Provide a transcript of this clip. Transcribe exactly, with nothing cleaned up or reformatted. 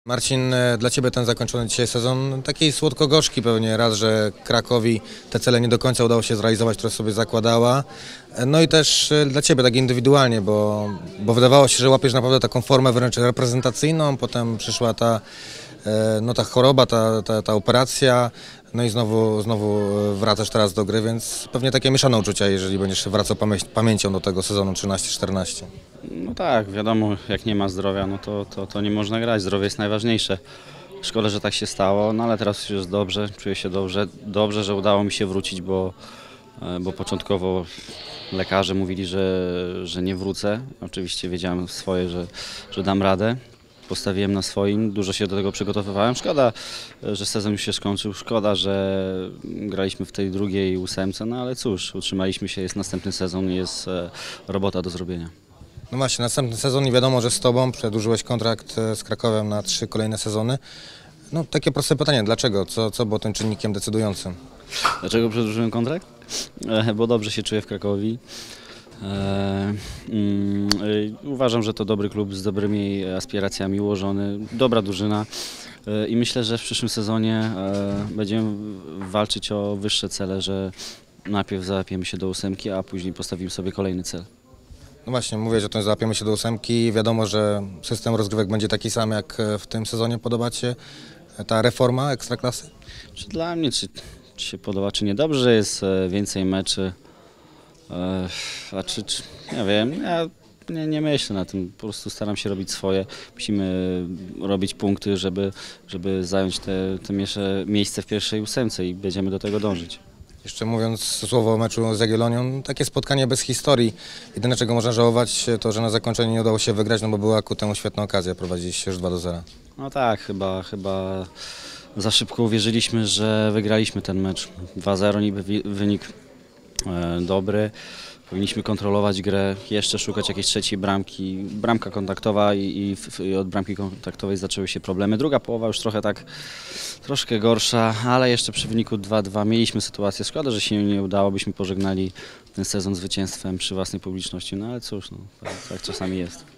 Marcin, dla Ciebie ten zakończony dzisiaj sezon taki słodko-gorzki pewnie, raz, że Krakowi te cele nie do końca udało się zrealizować, które sobie zakładała, no i też dla Ciebie tak indywidualnie, bo, bo wydawało się, że łapiesz naprawdę taką formę wręcz reprezentacyjną, potem przyszła ta, no, ta choroba, ta, ta, ta operacja, no i znowu, znowu wracasz teraz do gry, więc pewnie takie mieszane uczucia, jeżeli będziesz wracał pamię pamięcią do tego sezonu trzynaście czternaście. No tak, wiadomo, jak nie ma zdrowia, no to, to, to nie można grać, zdrowie jest najważniejsze. Szkoda, że tak się stało, no ale teraz już jest dobrze, czuję się dobrze. Dobrze, że udało mi się wrócić, bo, bo początkowo lekarze mówili, że, że nie wrócę. Oczywiście wiedziałem swoje, że, że dam radę. Postawiłem na swoim, dużo się do tego przygotowywałem. Szkoda, że sezon już się skończył, szkoda, że graliśmy w tej drugiej ósemce, no ale cóż, utrzymaliśmy się, jest następny sezon i jest robota do zrobienia. No właśnie, następny sezon i wiadomo, że z Tobą przedłużyłeś kontrakt z Krakowem na trzy kolejne sezony. No takie proste pytanie, dlaczego? Co, co było tym czynnikiem decydującym? Dlaczego przedłużyłem kontrakt? E, bo dobrze się czuję w Krakowie. E, mm, e, uważam, że to dobry klub z dobrymi aspiracjami ułożony, dobra drużyna e, i myślę, że w przyszłym sezonie e, będziemy walczyć o wyższe cele, że najpierw załapiemy się do ósemki, a później postawimy sobie kolejny cel. No właśnie, mówię, że to załapiemy się do ósemki. Wiadomo, że system rozgrywek będzie taki sam jak w tym sezonie. Podoba Ci się ta reforma Ekstraklasy? Czy dla mnie, czy, czy się podoba, czy nie? Dobrze, jest więcej meczy. A czy, czy nie wiem, ja nie, nie myślę na tym, po prostu staram się robić swoje. Musimy robić punkty, żeby, żeby zająć te, te miejsce w pierwszej ósemce i będziemy do tego dążyć. Jeszcze mówiąc słowo o meczu z Jagiellonią, takie spotkanie bez historii. Jedyne, czego można żałować, to że na zakończenie nie udało się wygrać, no bo była ku temu świetna okazja, prowadziliście już dwa do zera. No tak, chyba, chyba za szybko uwierzyliśmy, że wygraliśmy ten mecz. dwa zero niby wynik e, dobry. Powinniśmy kontrolować grę, jeszcze szukać jakiejś trzeciej bramki. Bramka kontaktowa i, i, i od bramki kontaktowej zaczęły się problemy. Druga połowa już trochę tak, troszkę gorsza, ale jeszcze przy wyniku dwa dwa mieliśmy sytuację. Szkoda, że się nie udało, byśmy pożegnali ten sezon zwycięstwem przy własnej publiczności, no ale cóż, no, tak, tak czasami jest.